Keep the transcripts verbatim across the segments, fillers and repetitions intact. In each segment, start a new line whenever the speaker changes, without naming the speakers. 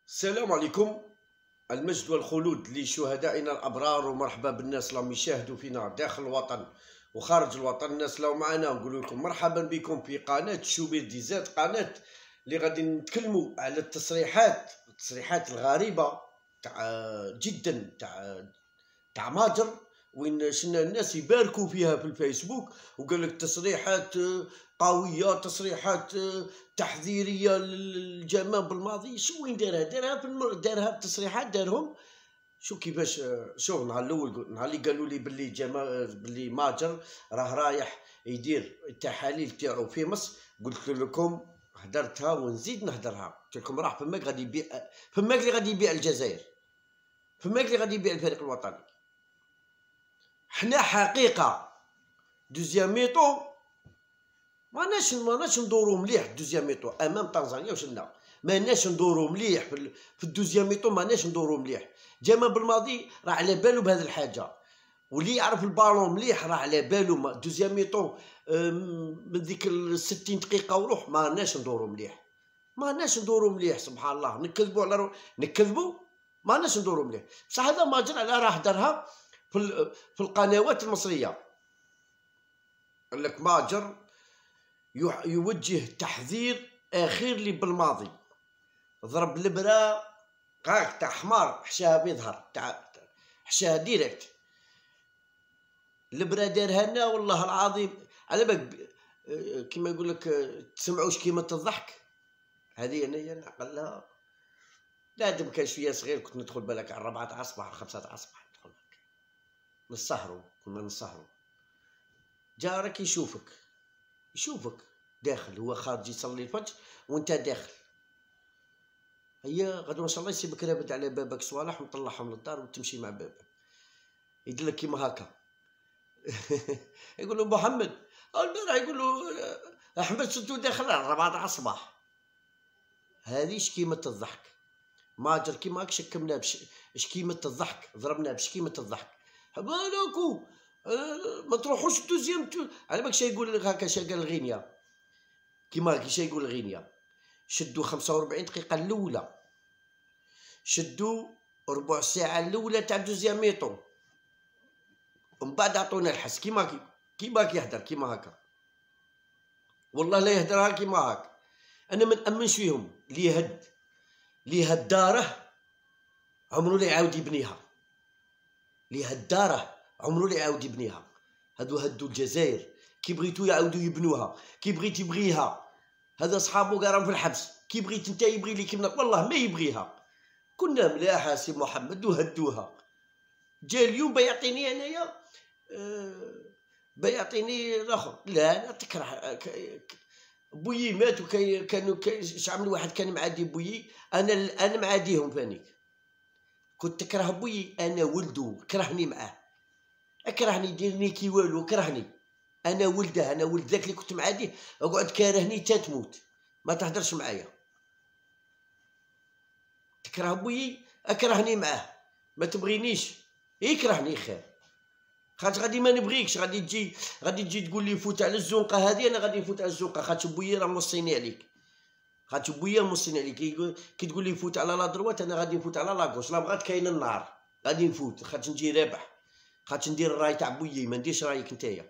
السلام عليكم. المجد والخلود لشهدائنا الابرار، ومرحبا بالناس اللي يشاهدوا فينا داخل الوطن وخارج الوطن. الناس اللي معنا نقول لكم مرحبا بكم في قناه شوبير ديزات، قناه اللي غادي نتكلموا على التصريحات التصريحات الغريبه تاع جدا تاع تاع ماجر، وين شنا الناس يباركوا فيها في الفيسبوك وقال لك تصريحات قويه، تصريحات تحذيريه للجمال بالماضي. شو وين دارها؟ دارها في المر... دارها بتصريحات دارهم. شو كيفاش؟ شوف نهار الاول نهار اللي قالوا لي باللي جمال باللي ماجر راه رايح يدير التحاليل تاعو في مصر، قلت لكم هدرتها ونزيد نهدرها. قلت لكم راح فماك غادي يبيع، فماك اللي غادي يبيع الجزائر، فماك اللي غادي يبيع الفريق الوطني. حنا حقيقه دوزيام ميطو ماناش ماناش ندورو مليح. دوزيام ميطو امام تنزانيا وشنا ماناش ندورو مليح في, في الدوزيام ميطو، ماناش ندورو مليح. جمال بالماضي راه على بالو بهذه الحاجه، واللي يعرف البالون مليح راه على بالو. دوزيام ميطو من ديك ستين دقيقه وروح ماناش ندورو مليح، ماناش ندورو مليح. سبحان الله، نكذبوا على رو... نكذبوا ماناش ندورو مليح. بصح هذا ماجر على راه دارها في في القنوات المصريه. قال لك ماجر يوجه تحذير اخير لي بالماضي، ضرب البرا هاك تاع حمار حشاها بيظهر تاع حشاها ديريكت. البرا دارها لنا والله العظيم على بالك كيما يقول لك تسمعوش كيما الضحك. هذه انايا نعقل لها لازم كان شويه صغير كنت ندخل بالك على أربعة تاع الصباح خمسة تاع الصباح ندخل نسهروا، كنا نسهروا. جارك يشوفك يشوفك داخل، هو خارج يصلي الفجر وانت داخل. هيا غدوه ان شاء الله يسيبك رابد على بابك صوالح وتطلعهم للدار وتمشي مع بابك. يدير لك كيما هكا يقول له محمد البارح، يقول له احمد سدو داخل على أربعة تاع الصباح. هذه شكيمه الضحك. ماجر كيما هاك شكمنا بش شكيمه الضحك، ضربنا بشكيمه الضحك. بالكو ما تروحوش الدوزيام على بالك. شا يقول لك هكا، شا قال غينيا كيما هاك، شا يقول غينيا شدوا خمسة وأربعين دقيقه الاولى، شدوا ربع ساعه الاولى تاع دوزيام ميطو، ومن بعد عطونا الحس كيما هاك كيما هاك يهدر كيما هكا. والله لا يهدرها كيما هاك. انا ما نامنش فيهم. اللي يهد اللي يهد داره عمرو لا يعاود يبنيها، اللي هد داره عمرو لا يعاود يبنيها. هادو هدوا الجزائر كي بغيتو يعاودوا يبنوها، كي بغيت يبغيها. هذا صحابو قراهم في الحبس، كي بغيت انت يبغي لك كيما والله ما يبغيها. كنا ملاحه سي محمد وهدوها. جا اليوم بيعطيني انايا أه بيعطيني الاخر. لا انا تكره بويي مات وكانوا كانوا شعب واحد كان معادي بويي. انا انا معاديهم فانيك. كنت تكره بويي، انا ولدو كرهني معاه، اكرهني يديرني كي والو، كرهني. انا ولده، انا ولد ذاك اللي كنت معاديه. اقعد كارهني تا تموت، ما تهدرش معايا. تكره بويي اكرهني معاه، ما تبغينيش يكرهني خير. خاطر غادي ما نبغيكش، غادي تجي غادي تجي تقول لي فوت على الزنقه هذه، انا غادي نفوت على الزنقه. خاطر بويي راه موصيني عليك، خاطر بويا موصيني عليك. كي تقول لي فوت على لا دروات انا غادي نفوت على لا غوش. لا بغات كاين النار غادي نفوت، خاطر نجي رابح، خاطر ندير الراي تاع بويي ما نديرش رايك نتايا.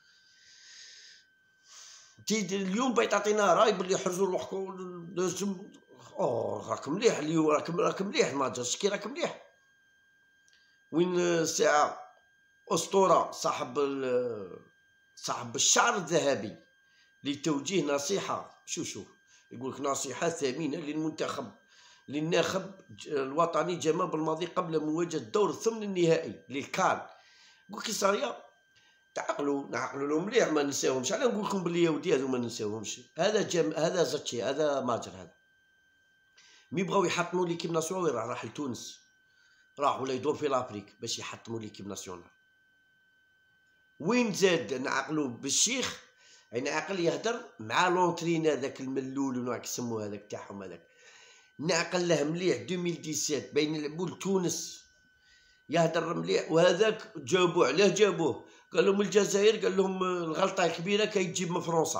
تي اليوم بغيت تعطينا راي باللي حرزوا روحكم لازم. اوه راك مليح اليوم، راك راك مليح ما جاش كي راك مليح. وين الساعه اسطوره صاحب صاحب الشعر الذهبي لتوجيه نصيحه. شو شو يقول لك نصيحه ثمينه للمنتخب للناخب الوطني جمال بالماضي قبل مواجهه دور الثمن النهائي للكان. يقول لك صاريه تعقلوا نعقلوا لهم مليح ما ننساوهمش. على نقول لكم بلي يا ودي هذو ما ننساوهمش. هذا جم... هذا زاتشي، هذا ماجر. هذا مي بغاو يحطموا ليكيب ناسيونال راه راح لتونس، راح ولا يدور في لافريك باش يحطموا ليكيب ناسيونال. وين زاد نعقلوا بالشيخ، يعني عقل يهدر مع لونترين هذاك الملول ونوع يسموه هذاك تاعهم هذاك. نعقل له مليح ألفين وسبعطاش بين يلعبوا لتونس يهدر مليح. وهذاك جابوه علاه جابوه؟ قال لهم الجزائر، قال لهم الغلطه الكبيره كي تجيب من فرنسا.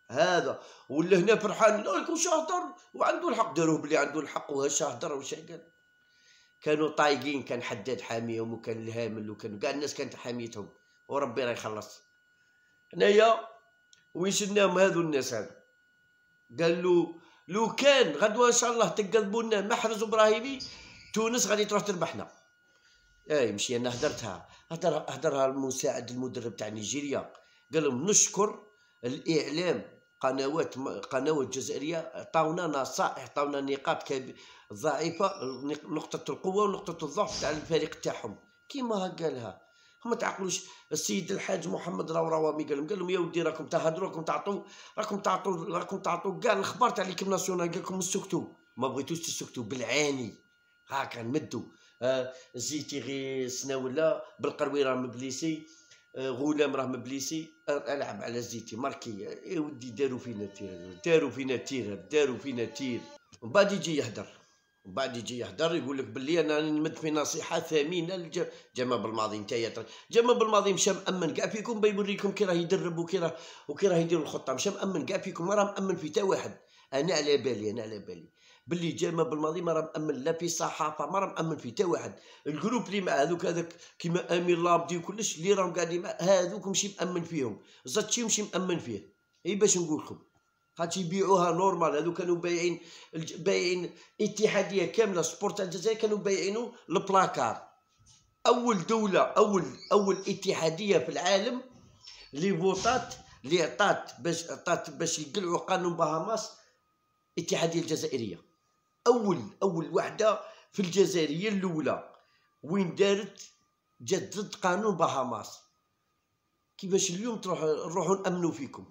هذا ولا هنا فرحان لا يكون شهدر وعنده الحق، داروه بلي عنده الحق وها شهدر واش قال. كانوا طايقين، كان حداد حاميهم وكان الهامل وكانوا كاع الناس كانت حاميتهم وربي راه يخلص. هنايا وين شفناهم هذو الناس هذو، قال له لو كان غدوه ان شاء الله تقلبوا لنا محرز ابراهيمي تونس غادي تروح تربحنا. اي مشي انا هدرتها هدر هدرها المساعد المدرب تاع نيجيريا، قال لهم نشكر الاعلام، قنوات قنوات جزائريه عطاونا نصائح، عطاونا نقاط ضعيفه، نقطه القوه ونقطه الضعف تاع الفريق تاعهم كيما قالها. ما تعقلوش السيد الحاج محمد راوراوامي قال لهم قال لهم يا ودي راكم تهضروا، راكم تعطوا راكم تعطوا راكم تعطوا كاع الاخبار تاع ليكيب ناسيونال، قال لكم سكتوا، ما بغيتوش تسكتوا بالعاني هاكا نمدوا. آه زيتي غير سناوله بالقروي راه مبليسي، آه غلام راه مبليسي، آه العب على زيتي ماركي. يا ودي داروا فينا تير، داروا فينا تير، داروا فينا تير. ومن بعد يجي يهدر، ومن بعد يجي يهدر يقول لك باللي انا نمد في نصيحه ثمينه لجمال بلماضي. نتايا جمال بلماضي مشى مامن كاع فيكم بيوريكم كي راه يدرب وكي راه وكي راه يدير الخطه، مشى مامن كاع فيكم، ما راه مامن في تا واحد. انا على بالي انا على بالي باللي جمال بلماضي ما راه مامن لا في الصحافه، ما راه مامن في تا واحد. الجروب اللي مع هذوك هذاك كيما امير لابدي وكلش اللي راهم قاعدين مع هذوك ماشي مامن فيهم، زاتشي ماشي مامن فيه. اي باش نقول لكم خاطش يبيعوها نورمال، هذو كانوا بايعين بايعين اتحاديه كامله سبورت تاع الجزائر كانوا بايعينو البلاكار. اول دوله اول اول اتحاديه في العالم اللي فوطات اللي عطات باش عطات باش يقلعوا قانون بهاماس، الاتحاديه الجزائريه. اول اول وحده في الجزائر هي الاولى وين دارت جات ضد قانون بهاماس. كيفاش اليوم تروح نروحوا نامنوا فيكم؟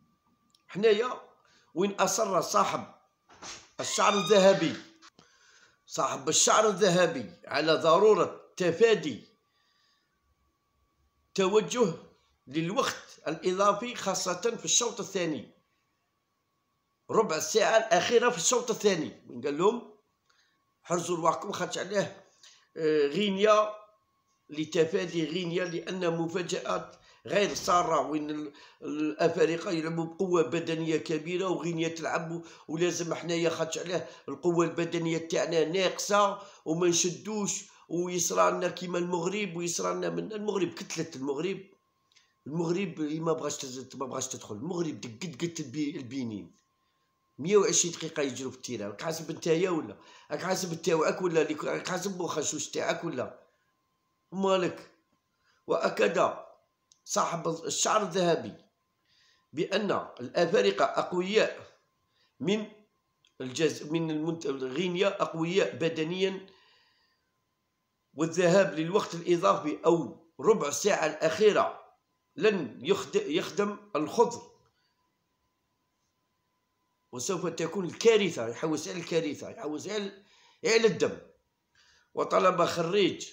حنايا وين اصر صاحب الشعر الذهبي صاحب الشعر الذهبي على ضروره تفادي توجه للوقت الاضافي، خاصه في الشوط الثاني، ربع الساعه الاخيره في الشوط الثاني، وين قال لهم حرزوا رواحكم خاطش عليه غينيا، لتفادي غينيا لان مفاجات غير ساره وين الافارقه يلعبوا بقوه بدنيه كبيره وغينيا تلعب، ولازم حنايا خاطش عليه القوه البدنيه تاعنا ناقصه وما نشدوش ويصرالنا كيما المغرب، ويصرالنا من المغرب كتلت المغرب المغرب ما بغاش ما بغاش تدخل المغرب دقت قت البينين مية وعشرين دقيقه يجروا في التيران. راك حاسب نتايا ولا راك حاسب تاوعك ولا راك حاسب بوخشوش تاعك ولا مالك؟ واكد صاحب الشعر الذهبي بأن الأفارقة أقوياء من الجز من المنت... غينيا أقوياء بدنيا، والذهاب للوقت الإضافي أو ربع ساعة الأخيرة لن يخدم الخضر، وسوف تكون الكارثة، يحوس على الكارثة، يحوس على الدم. وطلب خريج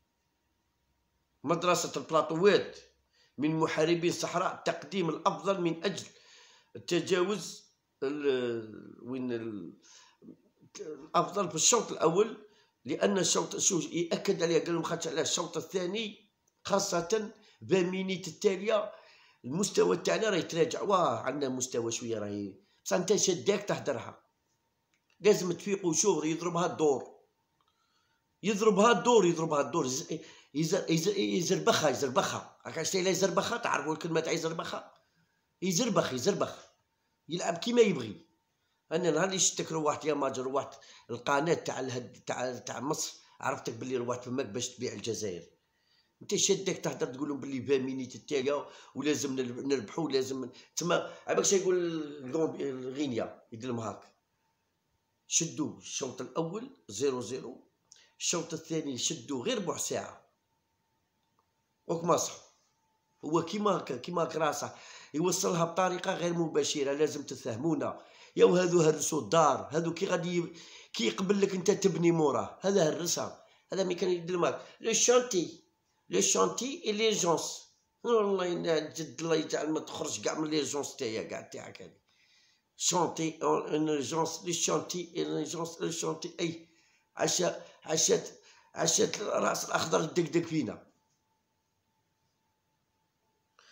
مدرسة البلاطوات من محاربي الصحراء تقديم الأفضل من أجل التجاوز وين الأفضل في الشوط الأول، لأن الشوط شو يأكد عليه قال لهم خاطش على الشوط الثاني خاصة بمينيت التالية المستوى تاعنا راه يتراجع. واه عندنا مستوى شوية راهي بصح انت شداك تهدرها، لازم تفيقوا شغل. يضربها الدور يضربها الدور يضربها الدور يزربخها يزربخها راك عرفتي لا يزربخها، تعرفوا الكلمه تاع يزربخها؟ يزربخ يزربخ يلعب كيما يبغي. انا نهار اللي شفتك روحت يا ماجر، روحت القناه تاع الهد تاع تاع مصر، عرفتك باللي روحت فماك باش تبيع الجزائر. انت شادك تهدر تقول لهم باللي فان مينيت التاليه ولازم نربحوا ولازم تما عباك شي يقول غينيا يدير لهم هاك. شدوا الشوط الاول زيرو زيرو، الشوط الثاني شدوا غير ربع ساعه وك مصح. هو كيما هكا كيما راسه يوصلها بطريقه غير مباشره، لازم تفهمونا. يا هذو هرسوا الدار، هذو كي غادي كي يقبل لك انت تبني موراه، هذا هرسها، هذا ملي كان يدير معاك لو شانتي لو شانتي اي لي جونس. والله جد الله يجعل ما تخرج كاع من لي جونس تاعي كاع تاعك هذه شانتي اون جونس لي شانتي اي جونس لي شانتي. اي عشا عشات عشات الراس الاخضر الدقدق فينا.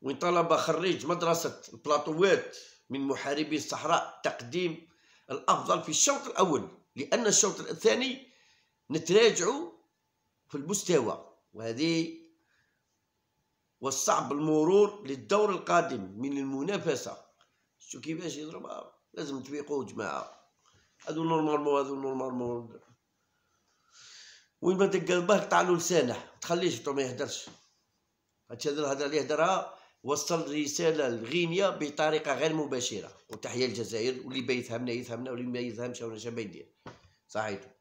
وين طلب خريج مدرسة البلاطوات من محاربي الصحراء تقديم الأفضل في الشوط الأول، لأن الشوط الثاني نتراجعوا في المستوى، وهذه والصعب المرور للدور القادم من المنافسة. شو كيفاش يضربها؟ لازم تفيقوا جماعة، هادو نورمالمون هادو نورمالمون وين ما تلقى الباه قطعلو لسانه، متخليش ما يهدرش. هادشي هذا الهضره اللي هدرها وصل رساله لغينيا بطريقه غير مباشره. وتحيه للجزائر، واللي بيفهمنا يفهمنا واللي ما يفهمش وانا شنو بيدير صحيتو.